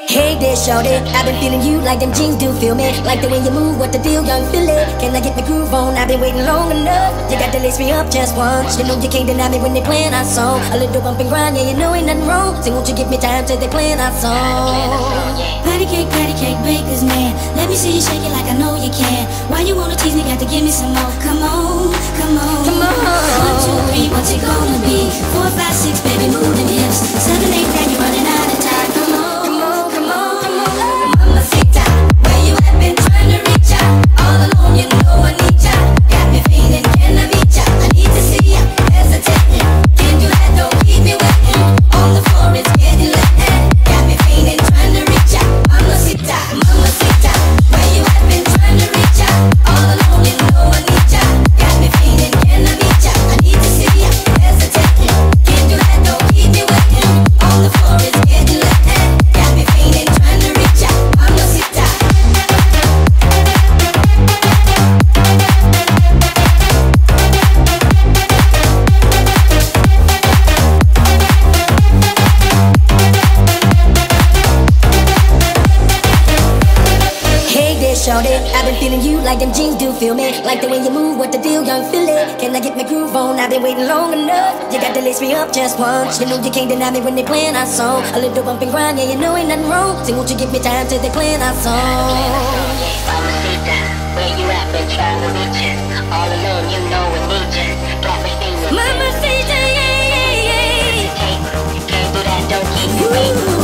Hey there, shorty, I've been feeling you like them jeans do feel me. Like the way you move, what the deal, young Philly? Can I get my groove on? I've been waiting long enough. You got to lace me up just once. You know you can't deny me when they playing our song. A little bump and grind, yeah, you know ain't nothing wrong. So won't you give me time till they playing our song? Patty cake, baker's man. Let me see you shake it like I know you can. Why you wanna tease me? Got to give me some more. Come on, come on, come on. 1, 2, 3, what's it gonna be? 4, 5, 6, baby, move them hips. 7, 8, 9, you're running out of time. Come on, come on, come on, come on. Mamacita, where you at? Been trying to reach out. All alone, you know I need ya. Got me feeling, can I reach ya? I need to see ya, hesitating. Can't do that, don't keep me waiting. On the floor, it's getting late. Got me feeling, trying to reach ya. Mamacita, mamacita, where you at? Been trying to reach out. All alone, you know I need ya. Got me feeling, can I reach ya? I need to see ya, hesitating. Can't do that, don't keep me waiting. On the floor, it's getting late. Got me feeling, trying to reach ya. Mamacita. Shorty, I've been feeling you like them jeans do feel me. Like the way you move, what the deal, young Philly? Can I get my groove on? I've been waiting long enough. You got to lace me up just once. You know you can't deny me when they playing our song. A little bump and grind, yeah, you know ain't nothing wrong. So won't you give me time till they playing our song? Mamacita, where you at? Been trying to reach you. All alone, you know we need you. Got me feeling. Mamacita, yeah, yeah, yeah. Can't do that, don't keep me waiting.